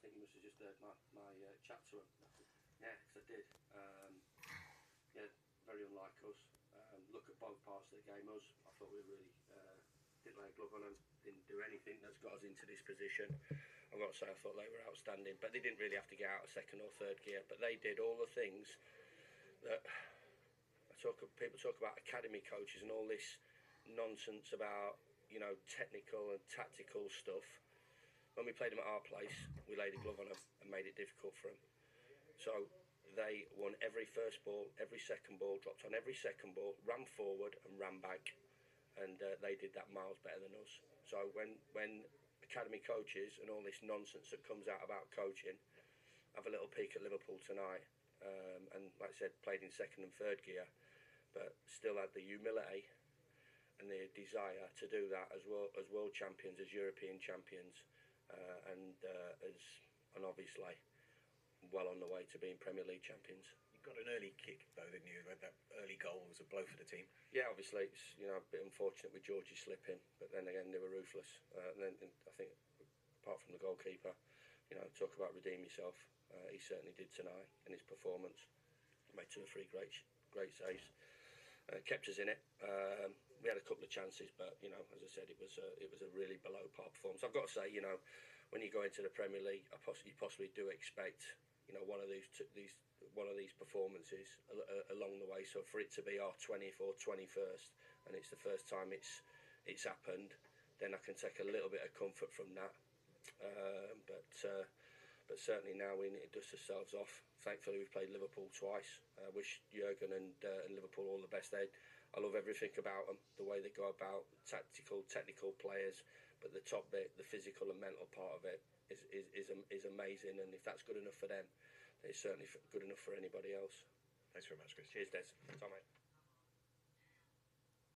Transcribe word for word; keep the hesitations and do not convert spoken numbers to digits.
think you must have just heard my, my uh, chat to him. Yeah, because I did. Um, yeah, very unlike us. Um, look at both parts of the game. Us, I thought we really uh, didn't lay a glove on them, didn't do anything that's got us into this position. I've got to say I thought they were outstanding, but they didn't really have to get out of second or third gear. But they did all the things that I talk. People talk about academy coaches and all this nonsense about, you know, technical and tactical stuff. When we played them at our place, we laid a glove on them and made it difficult for them. So they won every first ball, every second ball, dropped on every second ball, ran forward and ran back, and uh, they did that miles better than us. So when when academy coaches and all this nonsense that comes out about coaching, have a little peek at Liverpool tonight, um, and like I said, played in second and third gear, but still had the humility and the desire to do that as well as world champions, as European champions, uh, and uh, as and obviously well on the way to being Premier League champions. You got an early kick though, didn't you? That early goal was a blow for the team. Yeah, obviously it's, you know, a bit unfortunate with Georgie slipping, but then again they were ruthless. Uh, and then and I think apart from the goalkeeper, you know, talk about redeem yourself. Uh, he certainly did tonight in his performance. Made two or three great great saves. Uh, kept us in it. Um, we had a couple of chances, but you know, as I said, it was a, it was a really below par performance. I've got to say, you know, when you go into the Premier League, I possibly, you possibly do expect, you know, one of these t these one of these performances along the way. So for it to be our twentieth or twenty-first, and it's the first time it's it's happened, then I can take a little bit of comfort from that. Uh, but uh, but certainly now we need to dust ourselves off. Thankfully we've played Liverpool twice. I uh, wish Jurgen and, uh, and Liverpool all the best. They, I love everything about them, the way they go about, tactical, technical players, but the top bit, the physical and mental part of it is is is, is amazing. And if that's good enough for them, then it's certainly good enough for anybody else. Thanks very much, Chris. Cheers, Des. Tom, mate.